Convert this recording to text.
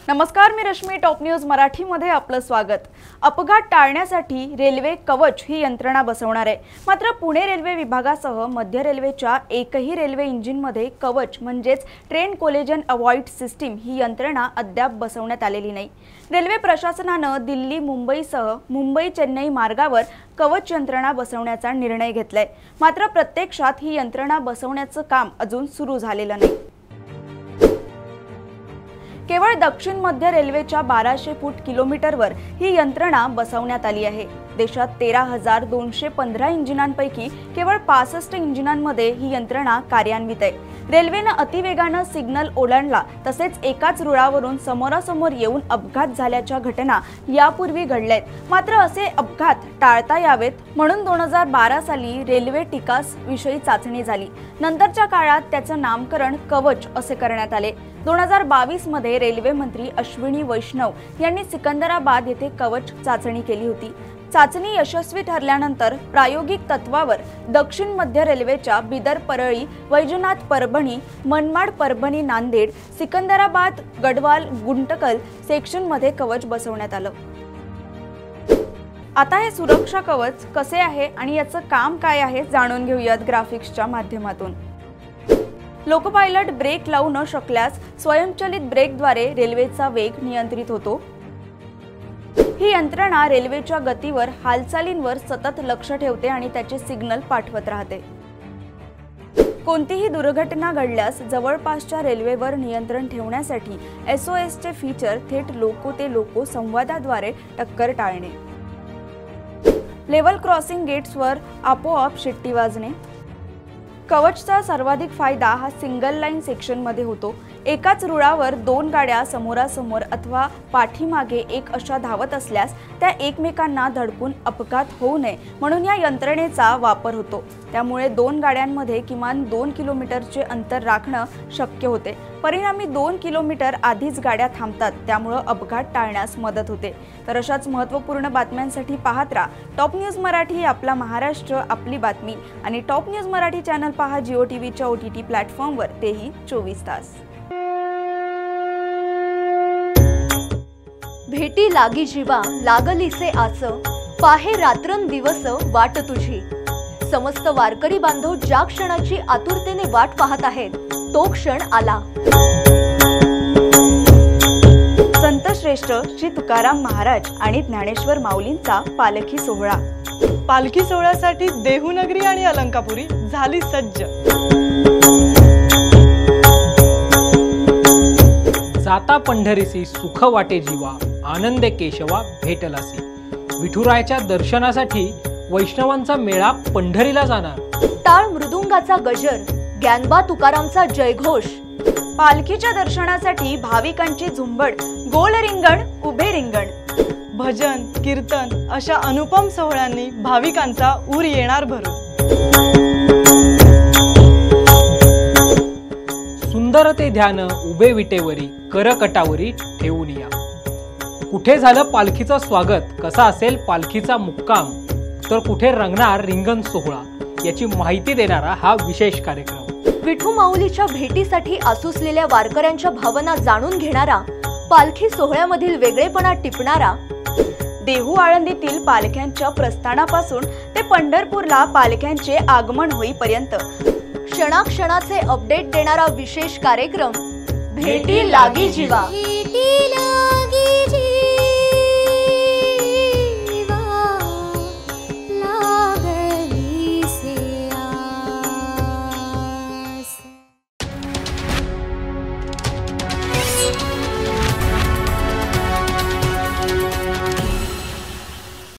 नमस्कार, मी Rashmi. Top news Marathi मध्ये आपलं स्वागत. अपघात टाळण्यासाठी रेल्वे कवच ही यंत्रणा बसवणार आहे. मात्र पुणे रेल्वे विभागासह मध्य रेल्वेच्या एकही रेल्वे इंजिनमध्ये कवच म्हणजेच ट्रेन कोलिजन अवॉइड सिस्टीम ही यंत्रणा अद्याप बसवण्यात आलेली नाही. रेल्वे प्रशासनाने दिल्ली मुंबईसह मुंबई चेन्नई मार्गावर कवच यंत्रणा बसवण्याचा निर्णय घेतलाय. मात्र प्रत्यक्षात ही यंत्रणा बसवण्याचं काम अजून सुरू झालेलं नाही. केवळ दक्षिण मध्य रेल्वेच्या 1200 फूट किलोमीटरवर ही यंत्रणा बसवण्यात आली आहे. देशात 13,215 इंजिनांपैकी केवळ 65 इंजिनांमध्ये ही यंत्रणा कार्यान्वित आहे. रेल्वेने अतिवेगाने सिग्नल ओलांडला तसेच एकाच रुळावरून समोरासमोर येऊन अपघात झाल्याच्या घटना यापूर्वी घडल्यात. मात्र असे अपघात टाळता यावेत म्हणून 2012 साली रेल्वे टिकास विषयी चाचणी झाली. नंतरच्या काळात त्याचे नामकरण कवच असे करण्यात आले. 2022 मध्ये रेल्वे मंत्री अश्विनी वैष्णव यांनी सिकंदराबाद येथे कवच चाचणी केली होती. चाचणी यशस्वी ठरल्यानंतर प्रायोगिक तत्वावर दक्षिण मध्य रेल्वेच्या बिदर परळी, वैजनाथ परभणी, मनमाड परभणी नांदेड, सिकंदराबाद गढवाल गुंटकल सेक्शनमध्ये कवच बसवण्यात आलं. आता हे सुरक्षा कवच कसे आहे आणि याचं काम काय आहे जाणून घेऊयात ग्राफिक्सच्या माध्यमातून. लोको पायलट ब्रेक लावू न शकल्यास स्वयंचलित ब्रेकद्वारे रेल्वेचा वेग नियंत्रित होतो. ही यंत्रणा रेल्वेच्या गतीवर, हालचालींवर सतत लक्ष ठेवते आणि त्याचे सिग्नल पाठवत राहते. कोणतीही दुर्घटना घडल्यास जवळपासच्या रेल्वेवर नियंत्रण ठेवण्यासाठी SOS चे फीचर थेट लोको ते लोको संवादाद्वारे टक्कर टाळणे. लेव्हल क्रॉसिंग गेट्सवर आपोआप शिट्टी वाजणे. कवचचा सर्वाधिक फायदा हा सिंगल लाईन सेक्शनमध्ये होतो. एकाच रुळावर 2 गाड्या समोरासमोर अथवा पाठीमागे एक अशा धावत असल्यास त्या एकमेकांना धडकून अपघात होऊ नये म्हणून या यंत्रणेचा वापर होतो. त्यामुळे 2 गाड्यांमध्ये किमान 2 किलोमीटरचे अंतर राखणं शक्य होते. परिणामी 2 किलोमीटर आधीच गाड्या थांबतात, त्यामुळे अपघात टाळण्यास मदत होते. तर अशाच महत्त्वपूर्ण बातम्यांसाठी पाहत राहा टॉप न्यूज मराठी. आपला महाराष्ट्र, आपली बातमी. आणि टॉप न्यूज मराठी चॅनल पहा जिओ टीव्हीच्या OTT प्लॅटफॉर्मवर, तेही 24 तास. भेटी लागी जीवा लागलीसे आस, पाहे रात्रंदिवस वाट तुझी. समस्त वारकरी बांधव ज्या क्षणाची आतुरतेने वाट पाहत आहेत तो क्षण आला. संत श्रेष्ठ श्री तुकाराम महाराज आणि ज्ञानेश्वर माऊलींचा पालखी सोहळा. पालखी सोहळ्यासाठी देहूनगरी आणि अलंकापुरी झाली सज्ज. जाता पंढरीसी सुख वाटे जीवा, आनंदे केशवा भेटलासी. विठुरायाच्या दर्शनासाठी वैष्णवांचा मेळा पंढरीला जाणार. टाळ मृदुंगाचा गजर, ज्ञानबा तुकारामचा जयघोष. पालखीच्या दर्शनासाठी भाविकांची झुंबड, गोल रिंगण उभे रिंगण. भजन कीर्तन अशा अनुपम सोहळ्यांनी भाविकांचा ऊर येणार भरून. सुंदर ते ध्यान उभे विटेवरी, करकटावरी ठेवून या. कुठे झालं पालखीचं स्वागत, कसा असेल पालखीचा मुक्काम, तर कुठे रंगणार रिंगण सोहळा, याची माहिती देणारा हा विशेष कार्यक्रम. विठू माऊलीच्या भेटीसाठी आसुसलेल्या वारकऱ्यांच्या भावना जाणून घेणारा, पालखी सोहळ्यामधील वेगळेपणा टिपणारा. देहू आळंदीतील पालख्यांच्या प्रस्थानापासून ते पंढरपूरला पालख्यांचे आगमन होईपर्यंत क्षणाक्षणाचे अपडेट देणारा विशेष कार्यक्रम भेटी लागी जीवा.